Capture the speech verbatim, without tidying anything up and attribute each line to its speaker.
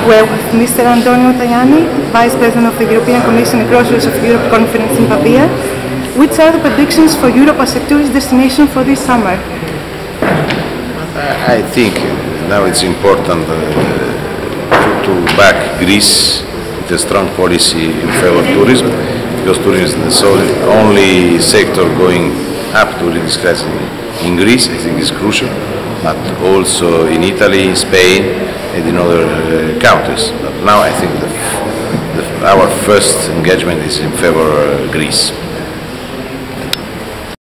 Speaker 1: We're with Mister Antonio Tajani, Vice President of the European Commission at Crossroads of Europe Conference in Pavia. Which are the predictions for Europe as a tourist destination for this summer?
Speaker 2: I think now it's important uh, to, to back Greece with a strong policy in favor of tourism, because tourism is the only sector going up during this crisis in Greece. I think is crucial, but also in Italy, Spain, and in other uh, countries. But now I think the, the, our first engagement is in favor of Greece.